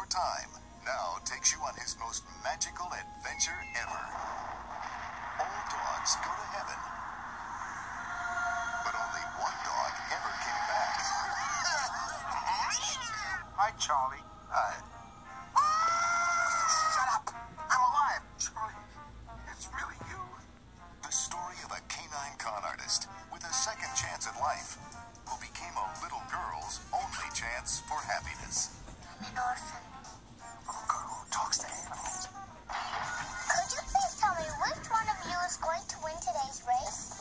Time now takes you on his most magical adventure ever. All dogs go to heaven, but only one dog ever came back. Hi, Charlie. Hi. Shut up! I'm alive, Charlie. It's really you. The story of a canine con artist with a second chance at life who became a little girl's only chance for happiness. I'm an orphan. Little girl who talks to animals. Could you please tell me which one of you is going to win today's race?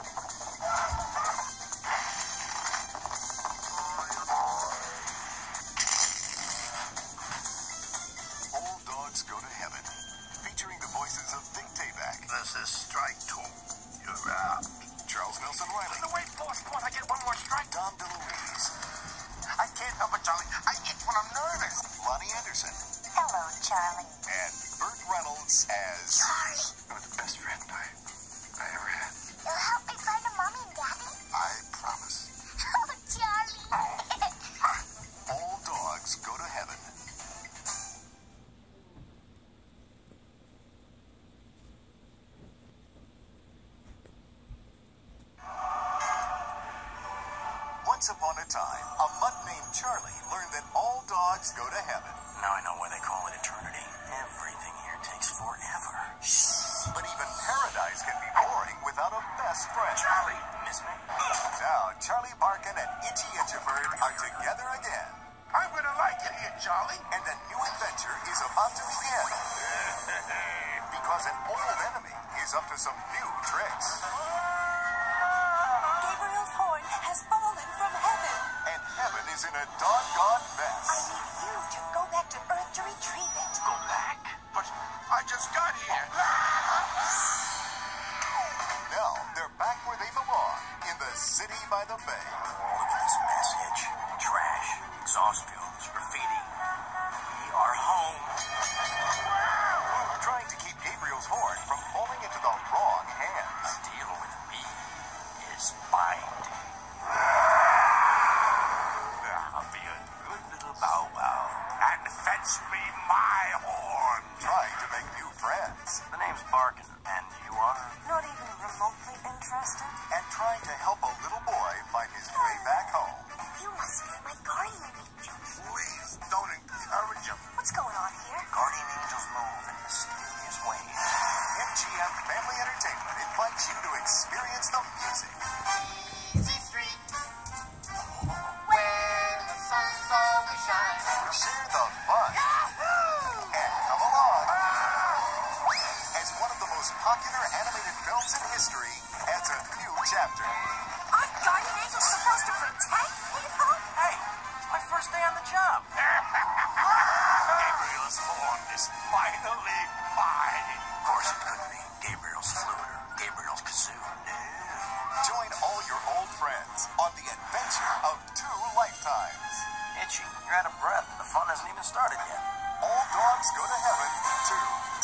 All Dogs Go to Heaven, featuring the voices of Pixpay, This is strike two. You're out. Charles Nelson Riley, No, wait, boss. Come on, I get one more strike. Dom DeLuise, I can't help it, Charlie. I itch when I'm nervous. Lonnie Anderson, Hello, Charlie. and Burt Reynolds as Charlie, You're the best friend I ever had. you'll help me find a mommy and daddy? I promise. Oh, Charlie. All Dogs Go to Heaven. Once upon a time, a mutt named Charlie learned that all dogs go to heaven. Now I know why they call it eternity. Everything here takes forever. But even paradise can be boring without a best friend. Charlie. Miss me? Now, Charlie Barkin and Itchy Itchiford are together again, I'm gonna like it here, Charlie. and a new adventure is about to begin. Because an old enemy is up to some new tricks. Gabriel's horn has fallen from heaven. And heaven is in a doggone I mess. need you to go back to Earth to retrieve it. Go back? But I just got here. Now, they're back where they belong, in the city by the bay. Look at this message. Trash, exhaust fumes, graffiti. We are home. Trying to keep Gabriel's horn from falling into the wrong hands. A deal with me is binding. I'll be a good little bow wow. And fetch me my horn. Trying to make new friends. The name's Barkin, and you are? Not even remotely interested? And trying to help a little boy find his way back home. You must be my guardian angel. Please don't encourage him. What's going on here? Guardian angels move in mysterious ways. MGM Family Entertainment invites you to experience the music, Easy street, where the sun's always shining. share the fun, and come along as one of the most popular animated films in history adds a new chapter. Aren't guardian angels supposed to protect people? Hey, it's my first day on the job. Gabriel's horn is finally mine. Of course it couldn't be Gabriel's flute or Gabriel's kazoo. No. Join all your old friends on the adventure of 2 lifetimes. Itchy, you're out of breath. The fun hasn't even started yet. All Dogs Go to Heaven 2.